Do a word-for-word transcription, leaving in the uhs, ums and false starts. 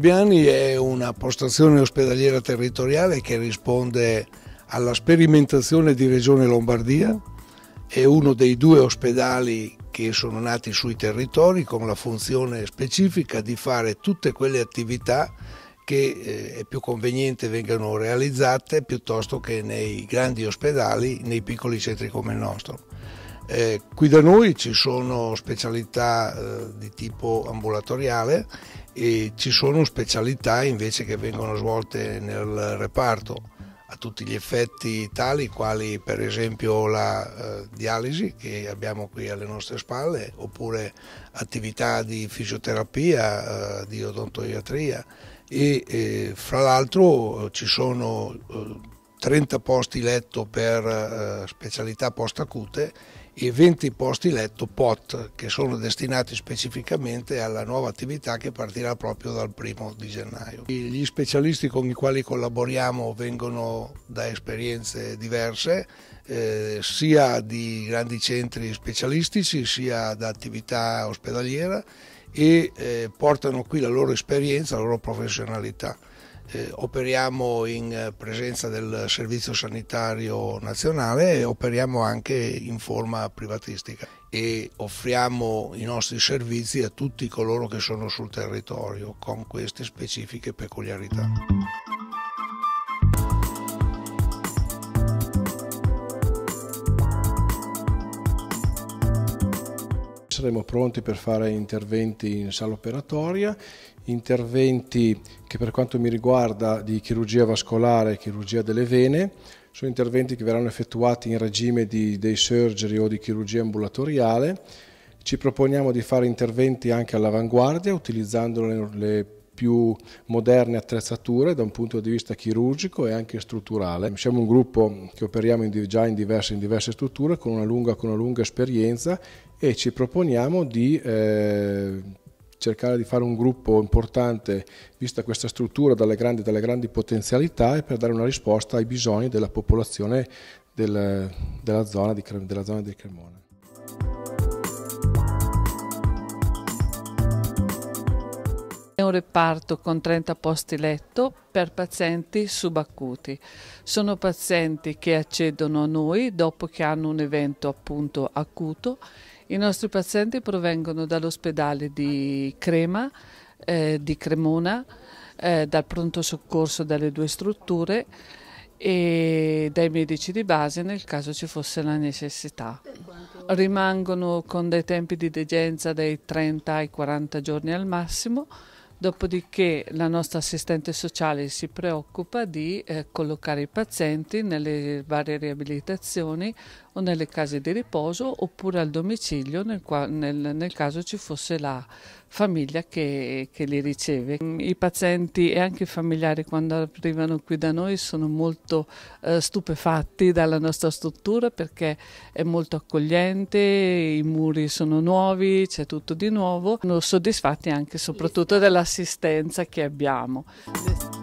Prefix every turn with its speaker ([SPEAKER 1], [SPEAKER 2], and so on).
[SPEAKER 1] Bibbiani è una postazione ospedaliera territoriale che risponde alla sperimentazione di Regione Lombardia. È uno dei due ospedali che sono nati sui territori con la funzione specifica di fare tutte quelle attività che eh, è più conveniente vengano realizzate piuttosto che nei grandi ospedali, nei piccoli centri come il nostro. Eh, qui da noi ci sono specialità eh, di tipo ambulatoriale e ci sono specialità invece che vengono svolte nel reparto a tutti gli effetti tali quali per esempio la eh, dialisi che abbiamo qui alle nostre spalle, oppure attività di fisioterapia, eh, di odontoiatria e eh, fra l'altro ci sono eh, trenta posti letto per eh, specialità post-acute e venti posti letto P O T che sono destinati specificamente alla nuova attività che partirà proprio dal primo di gennaio. Gli specialisti con i quali collaboriamo vengono da esperienze diverse, eh, sia di grandi centri specialistici sia da attività ospedaliera e eh, portano qui la loro esperienza, la loro professionalità. Eh, operiamo in presenza del Servizio Sanitario Nazionale e operiamo anche in forma privatistica e offriamo i nostri servizi a tutti coloro che sono sul territorio con queste specifiche peculiarità.
[SPEAKER 2] Saremo pronti per fare interventi in sala operatoria, interventi che per quanto mi riguarda di chirurgia vascolare e chirurgia delle vene, sono interventi che verranno effettuati in regime di day surgery o di chirurgia ambulatoriale. Ci proponiamo di fare interventi anche all'avanguardia utilizzando le, le più moderne attrezzature da un punto di vista chirurgico e anche strutturale. Siamo un gruppo che operiamo in, già in diverse, in diverse strutture con una lunga, con una lunga esperienza e ci proponiamo di eh, cercare di fare un gruppo importante vista questa struttura dalle grandi, dalle grandi potenzialità e per dare una risposta ai bisogni della popolazione del, della, zona di, della zona di Cremona.
[SPEAKER 3] È un reparto con trenta posti letto per pazienti subacuti. Sono pazienti che accedono a noi dopo che hanno un evento appunto acuto. I nostri pazienti provengono dall'ospedale di Crema, eh, di Cremona, eh, dal pronto soccorso dalle due strutture e dai medici di base nel caso ci fosse la necessità. Rimangono con dei tempi di degenza dai trenta ai quaranta giorni al massimo. Dopodiché la nostra assistente sociale si preoccupa di eh, collocare i pazienti nelle varie riabilitazioni o nelle case di riposo oppure al domicilio nel, nel, nel caso ci fosse la famiglia che, che li riceve. I pazienti e anche i familiari quando arrivano qui da noi sono molto eh, stupefatti dalla nostra struttura perché è molto accogliente, i muri sono nuovi, c'è tutto di nuovo, sono soddisfatti anche e soprattutto dell'assistenza che abbiamo.